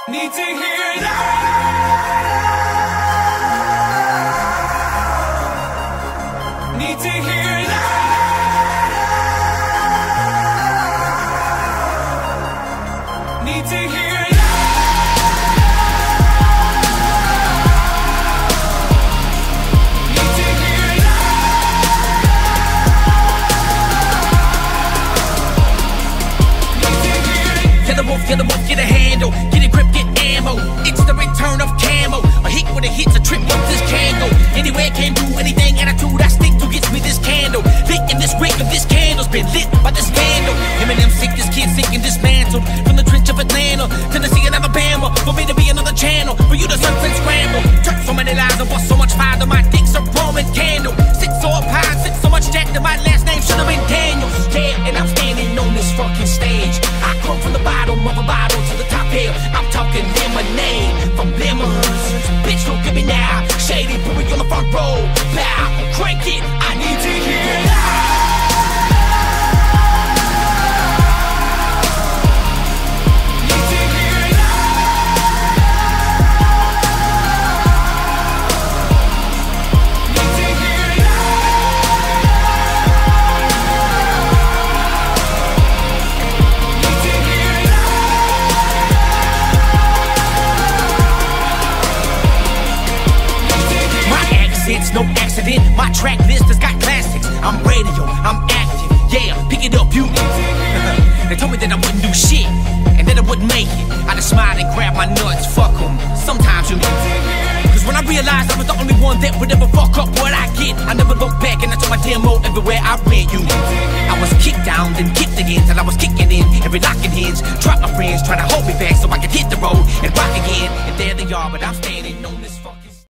Need to hear that. Need to hear that. Need to hear that. Need to hear that. Kill the wolf, get a handle. Get a grip, get ammo. It's the return of camo. A hit with a hit's a trip up this candle. Anywhere can't do anything. Attitude I stick to gets me this candle. Lit in this wick of this candle's been lit by this candle. Eminem sick, this kid sick and dismantled. From the trench of Atlanta, Tennessee and Alabama. For me to be another channel, for you to surf and scramble. Turn so many lies and bust so much fire that my dick's a Roman candle. Sit so up high, sit so much jack that my last name should've been Daniels. Yeah, and I'm standing on this fucking stage. I come from the bottom of a bottle to the top here. I'm talking lemonade from lemons. Bitch, look at me now. Shady, put me on the front row. Bow, crank it. I need to hear that. It's no accident, my track list has got classics. I'm radio, I'm active, yeah, pick it up, you. They told me that I wouldn't do shit, and that I wouldn't make it. I just smiled and grabbed my nuts, fuck them. Sometimes you. Cause when I realized I was the only one that would ever fuck up what I get, I never looked back and I took my demo everywhere I went, you. I was kicked down, then kicked again, till I was kicking in every lock and hinge. Dropped my friends, trying to hold me back so I could hit the road and rock again. And there they are, but I'm still